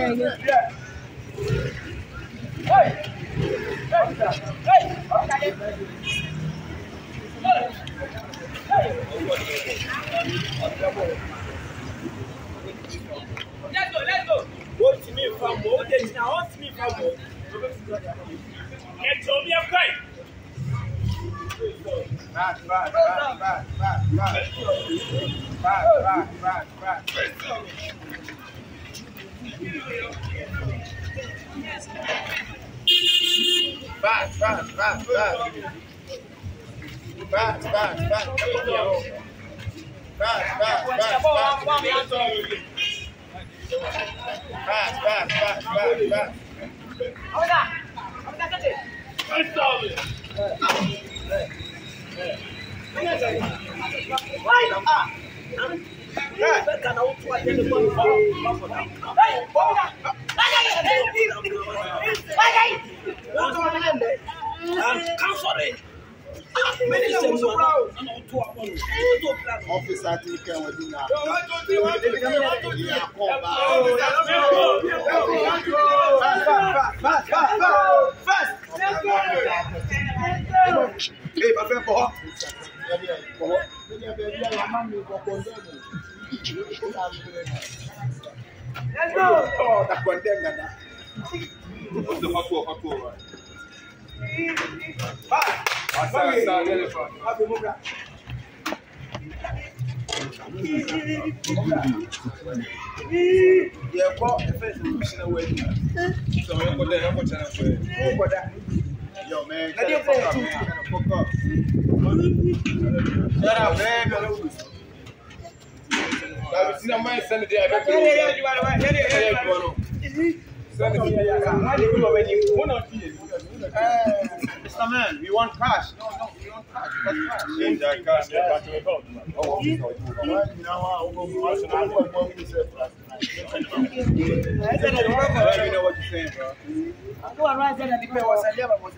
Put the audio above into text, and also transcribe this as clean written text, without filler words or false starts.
Let's go. What's me from what is now? What's me from what? Get on your plate. Back. Officer, you can do now. Let's go. Oh, that's condemned. What's the hot Yeah, well, the first mission away. So I'm going to yo, man, shut up, man. Shut up, man. I've seen a man send it there. Mr. Man, we want cash. No, we want cash. That's cash. You know what you're saying, bro. Go and rise and the people was a level was